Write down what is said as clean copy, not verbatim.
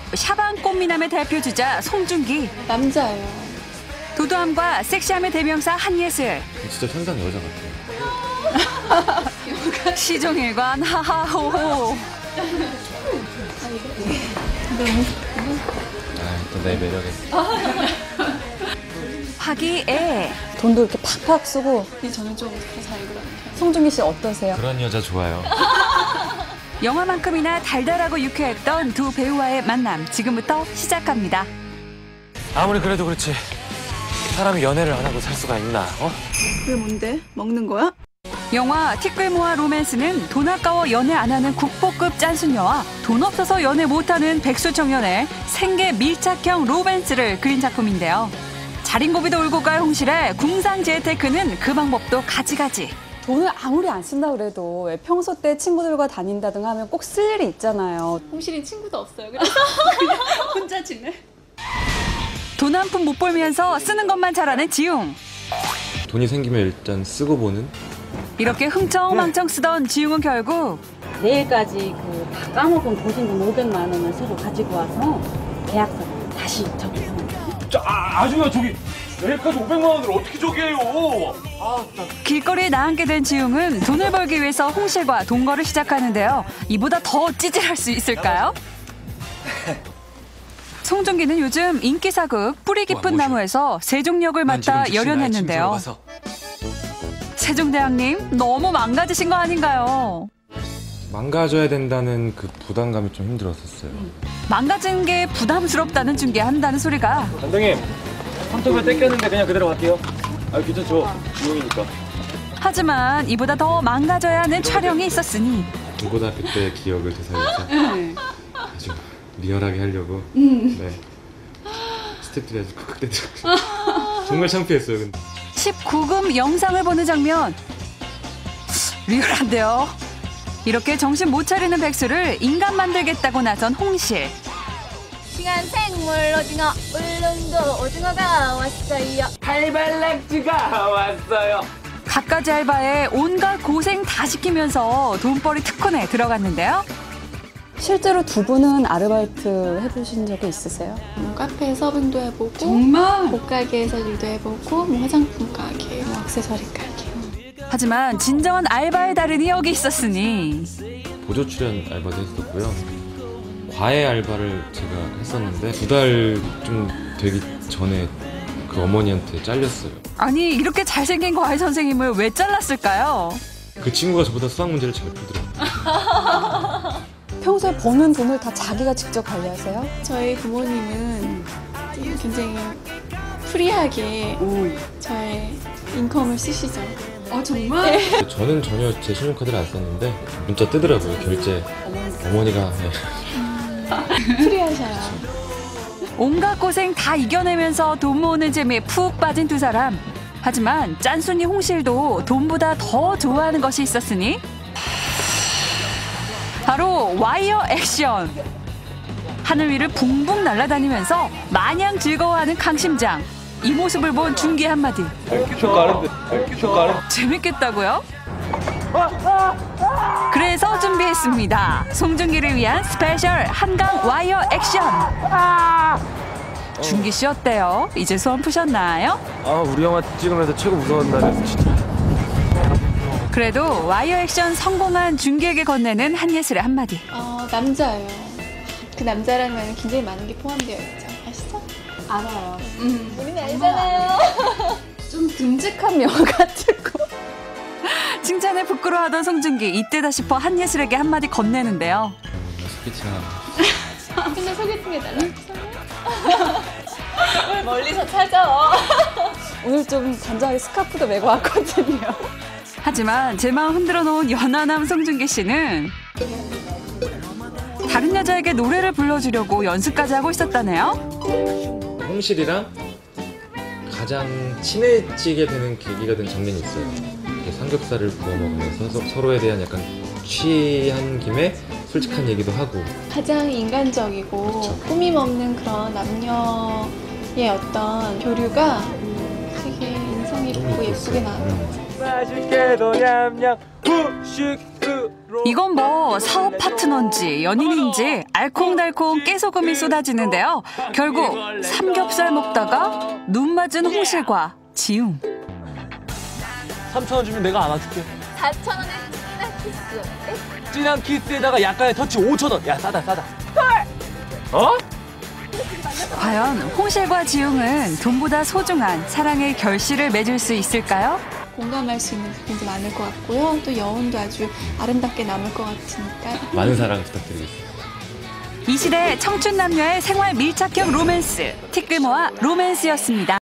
샤방 꽃미남의 대표 주자 송중기. 남자예요. 도도함과 섹시함의 대명사 한예슬. 진짜 현상 여자 같아요. 시종일관 하하호호. 또 내 매력에. 화기애. 돈도 이렇게 팍팍 쓰고. 저는 좀 어떻게 잘 입으라고. 송중기 씨 어떠세요? 그런 여자 좋아요. 영화만큼이나 달달하고 유쾌했던 두 배우와의 만남 지금부터 시작합니다. 아무리 그래도 그렇지. 사람이 연애를 안 하고 살 수가 있나? 그게 뭔데? 먹는 거야? 영화 티끌모아 로맨스는 돈 아까워 연애 안 하는 국보급 짠순녀와 돈 없어서 연애 못하는 백수 청년의 생계 밀착형 로맨스를 그린 작품인데요. 자린고비도 울고 갈 홍실의 궁상 재테크는 그 방법도 가지가지. 돈을 아무리 안 쓴다 그래도 왜 평소 때 친구들과 다닌다든가 하면 꼭 쓸 일이 있잖아요. 홍실이 친구도 없어요. 그래서 그냥 혼자 지내. 돈 한 푼 못 벌면서 쓰는 것만 잘하는 지웅. 돈이 생기면 일단 쓰고 보는? 이렇게 흥청망청 쓰던 지웅은 결국 내일까지 다 까먹은 보증금 500만 원을 서로 가지고 와서 계약서 다시 적용합니다. 아줌마 저기 내일까지 500만 원을 어떻게 저기해요? 길거리에 나앉게 된 지웅은 돈을 벌기 위해서 홍실과 동거를 시작하는데요. 이보다 더 찌질할 수 있을까요? 송중기는 요즘 인기사극 뿌리 깊은 나무에서 세종역을 맡아 열연했는데요. 세종대왕님 너무 망가지신 거 아닌가요? 망가져야 된다는 그 부담감이 좀 힘들었었어요. 망가진 게 부담스럽다는 중계한다는 소리가. 감독님, 손톱을 떼꼈는데 그냥 그대로 갈게요. 괜찮죠? 지용이니까. 하지만 이보다 더 망가져야 하는 촬영이 있었으니 고등학교 때 기억을 되살려서 아주 리얼하게 하려고 네. 스태프들이 아주 칵칵대더라고요. 정말 창피했어요. 근데. 19금 영상을 보는 장면. 리얼한데요. 이렇게 정신 못 차리는 백수를 인간 만들겠다고 나선 홍실. 싱싱한 생물 오징어 울릉도 오징어가 왔어요. 칼발락지가 왔어요. 갖가지 알바에 온갖 고생 다 시키면서 돈벌이 특훈에 들어갔는데요. 실제로 두 분은 아르바이트 해보신 적이 있으세요? 카페 서빙도 해보고 정말? 옷가게에서 일도 해보고 화장품 가게, 액세서리 가게. 하지만 진정한 알바의 달인이 여기 있었으니 보조 출연 알바도 했었고요. 과외 알바를 제가 했었는데 2달 좀 되기 전에 그 어머니한테 잘렸어요. 아니 이렇게 잘생긴 과외 선생님을 왜 잘랐을까요? 그 친구가 저보다 수학 문제를 잘 풀더라고요. 평소에 버는 돈을 다 자기가 직접 관리하세요? 저희 부모님은 굉장히 프리하게 저의 인컴을 쓰시죠. 정말? 네. 저는 전혀 제 신용카드를 안 썼는데 문자 뜨더라고요. 결제 어머니가 네. 프리하셔요. 온갖 고생 다 이겨내면서 돈 모으는 재미에 푹 빠진 두 사람. 하지만 짠순이 홍실도 돈보다 더 좋아하는 것이 있었으니 바로 와이어 액션. 하늘 위를 붕붕 날아다니면서 마냥 즐거워하는 강심장. 이 모습을 본 중기 한마디. 재밌겠다고요? 그래서 준비했습니다. 송중기를 위한 스페셜 한강 와이어 액션. 중기 씨 어때요? 이제 소원 푸셨나요? 우리 영화 찍으면서 최고 무서운 날이었어 진짜. 그래도 와이어 액션 성공한 중기에게 건네는 한예슬의 한마디. 남자예요. 그 남자라면 굉장히 많은 게 포함되어 있죠. 아시죠? 알아요. 우리는 알잖아요. 좀 듬직한 영화 같고. 칭찬에 부끄러워하던 송중기. 이때다 싶어 한예슬에게 한마디 건네는데요. 스피치나 근데 소개팅해달라. 왜 멀리서 찾아와. 오늘 좀 단정하게 스카프도 메고 왔거든요. 하지만 제 마음 흔들어 놓은 연하남 송중기 씨는 다른 여자에게 노래를 불러주려고 연습까지 하고 있었다네요. 홍실이랑 가장 친해지게 되는 계기가 된 장면이 있어요. 이렇게 삼겹살을 구워 먹으면서 서로에 대한 약간 취한 김에 솔직한 얘기도 하고. 가장 인간적이고 그쵸. 꾸밈 없는 그런 남녀의 어떤 교류가 되게 인상이 깊고 예쁘게 나왔던 것 같아요. 맛있게도 냠냠 후식후 이건 뭐 사업 파트너인지 연인인지 알콩달콩 깨소금이 쏟아지는데요. 결국 삼겹살 먹다가 눈 맞은 홍실과 지웅. 3,000원 주면 내가 안아줄게. 4,000원에 찐한 키스. 진한 키스에다가 약간의 터치 5,000원. 야, 싸다. 어? 과연 홍실과 지웅은 돈보다 소중한 사랑의 결실을 맺을 수 있을까요? 공감할 수 있는 부분도 많을 것 같고요. 또 여운도 아주 아름답게 남을 것 같으니까. 많은 사랑 부탁드리겠습니다. 이 시대 청춘 남녀의 생활 밀착형 로맨스 티끌모아 로맨스였습니다.